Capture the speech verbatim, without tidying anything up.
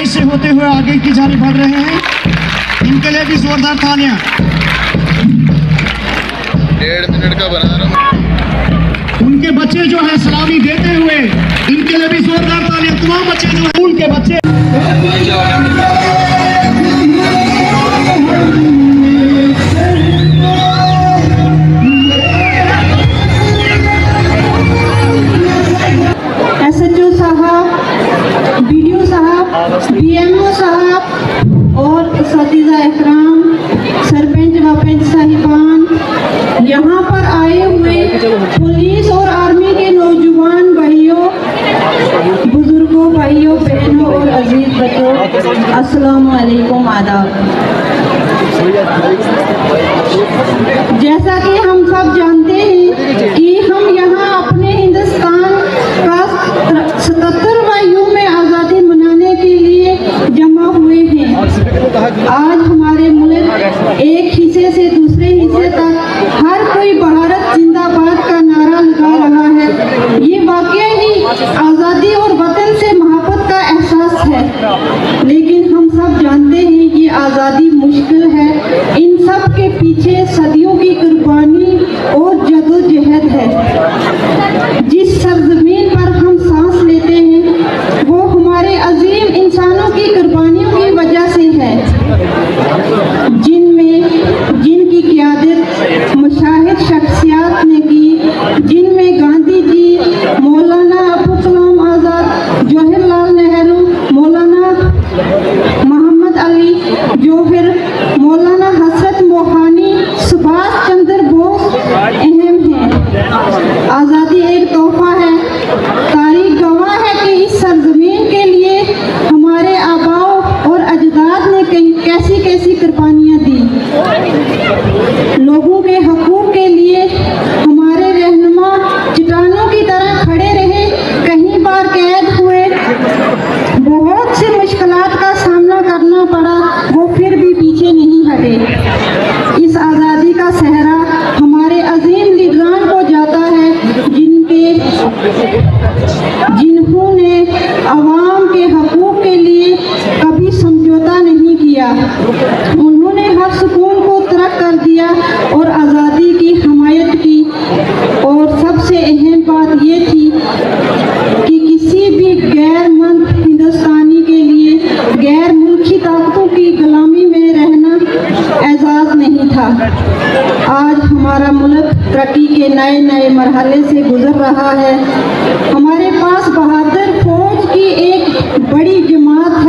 से होते हुए आगे की जानिब बढ़ रहे हैं, इनके लिए भी जोरदार तालियां। डेढ़ मिनट का बना रहा हूं। उनके बच्चे जो है सलामी देते हुए, इनके लिए भी जोरदार तालियां। तमाम बच्चे जो है उनके बच्चे एस एच ओ साहब, बी डी ओ साहब, बी एम ओ साहब और असातिज़ा इकराम, सरपंच व पंच साहिबान, यहाँ पर आए हुए पुलिस और आर्मी के नौजवान भाइयों, बुजुर्गों, भाइयों, बहनों और अजीज बच्चों, अस्सलाम वालेकुम, आदाब। जैसा कि हम सब जानते हैं कि हम यहाँ अपने हिंदुस्तान का सतहत्तरवां यौम आज़ादी मनाने के लिए जमा हुए हैं। आज हमारे मुल्क एक हिस्से से दूसरे हिस्से तक हर कोई भारत जिंदाबाद का नारा लगा रहा है। ये वाकई ही आज़ादी और वतन से मोहब्बत का एहसास है, लेकिन हम सब जानते हैं कि आज़ादी मुश्किल है। इन सब के पीछे सदियों की कुर्बानी और जदोजहद है। जिस सरजमीन पर हम सांस लेते हैं वो हमारे अजीम इंसानों की कुर्बानियों की वजह से है, जिनमें जिनकी क़यादत मुशाहिद शख्सियात ने की, जिनमें गांधी जी, मौलाना अबुल कलाम आज़ाद, जवाहरलाल नेहरू, मौलाना मोहम्मद अली जोहर, मौलाना हसरत मोहानी, सुभाष चंद्र बोस अहम हैं। आज़ादी एक तोहफा है। तारीख गवाह है कि इस सरजमीन के लिए हमारे आबाओ और अजदाद ने कैसी कैसी कुर्बानियाँ दी। लोगों के हकूक़ के लिए हमारे रहनुमा चट्टानों की तरह खड़े रहे, कहीं बार कैद हुए, बहुत सी मुश्किलात का सामना करना पड़ा, वो फिर भी पीछे नहीं हटे। इस आज़ादी का सहरा हमारे अजीम लीडरान को जाता है, जिनके जिन्होंने आवाम के हकूक़ के लिए कभी समझौता नहीं किया। उन्होंने हर सुकून को तर्क कर दिया और आज़ादी की हमायत की। और सबसे अहम बात ये थी कि किसी भी गैरमंद हिंदुस्तानी के लिए गैर मुल्की ताकतों की गुलामी में रहना एजाज़ नहीं था। आज हमारा मुल्क तरक्की के नए नए मरहले से गुजर रहा है। हमारे पास बहादुर फौज की एक बड़ी जमात